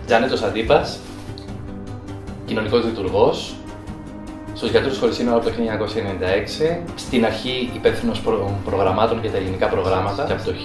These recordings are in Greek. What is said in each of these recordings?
Τζάνετος Αντίπας, κοινωνικός λειτουργός, στους Γιατρούς Χωρίς Σύνορα από το 1996, στην αρχή υπεύθυνος προγραμμάτων για τα ελληνικά προγράμματα και από το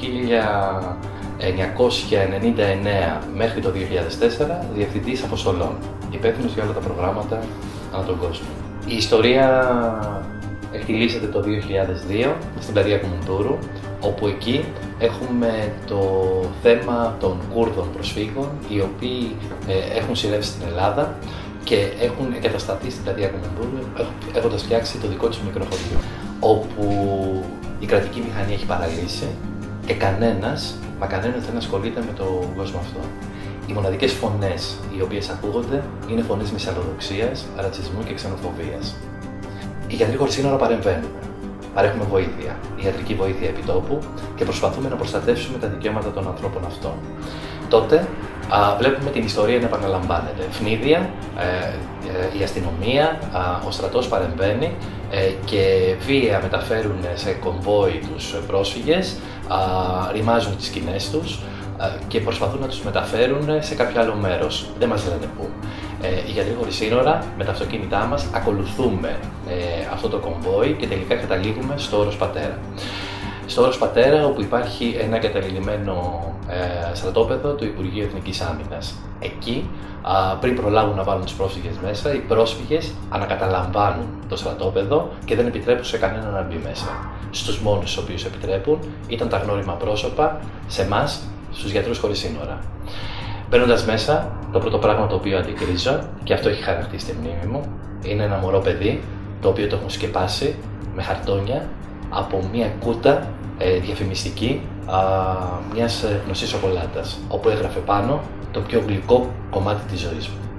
1999 μέχρι το 2004 διευθυντής αποστολών, υπεύθυνος για όλα τα προγράμματα ανά τον κόσμο. Η ιστορία εκτιλήσεται το 2002 στην πλατεία Κουμουντούρου, όπου εκεί έχουμε το θέμα των Κούρδων προσφύγων, οι οποίοι έχουν σειρεύσει στην Ελλάδα και έχουν εγκατασταθεί στην πλατεία Κουμουντούρου, έχοντας φτιάξει το δικό τους μικρό χωριό, όπου η κρατική μηχανή έχει παραλύσει και κανένας δεν ασχολείται με τον κόσμο αυτό. Οι μοναδικές φωνές οι οποίες ακούγονται είναι φωνές μυσαλλοδοξίας, ρατσισμού και ξενοφοβίας. Οι Γιατροί Χωρίς Σύνορα παρεμβαίνουμε. Παρέχουμε βοήθεια, ιατρική βοήθεια επιτόπου και προσπαθούμε να προστατεύσουμε τα δικαιώματα των ανθρώπων αυτών. Τότε βλέπουμε την ιστορία να επαναλαμβάνεται. Ευνίδια, η αστυνομία, ο στρατός παρεμβαίνει και βία μεταφέρουν σε κομβόι τους πρόσφυγες, ρημάζουν τις σκηνές τους και προσπαθούν να τους μεταφέρουν σε κάποιο άλλο μέρος. Δεν μας λένε πού. Οι Γιατροί Χωρίς Σύνορα με τα αυτοκίνητά μας ακολουθούμε αυτό το κομβόι και τελικά καταλήγουμε στο Όρος Πατέρα. Στο Όρος Πατέρα, όπου υπάρχει ένα εγκαταλειμμένο στρατόπεδο του Υπουργείου Εθνικής Άμυνας. Εκεί, πριν προλάβουν να βάλουν τους πρόσφυγες μέσα, οι πρόσφυγες ανακαταλαμβάνουν το στρατόπεδο και δεν επιτρέπουν σε κανέναν να μπει μέσα. Στους μόνους στους οποίους επιτρέπουν ήταν τα γνώριμα πρόσωπα σε εμάς, στους Γιατρούς Χωρίς Σύνορα. Μπαίνοντας μέσα, το πρώτο πράγμα το οποίο αντικρίζω, και αυτό έχει χαρακτεί στη μνήμη μου, είναι ένα μωρό παιδί, το οποίο το έχουν σκεπάσει με χαρτόνια από μια κούτα διαφημιστική μιας γνωστής σοκολάτας, όπου έγραφε πάνω το πιο γλυκό κομμάτι της ζωής μου.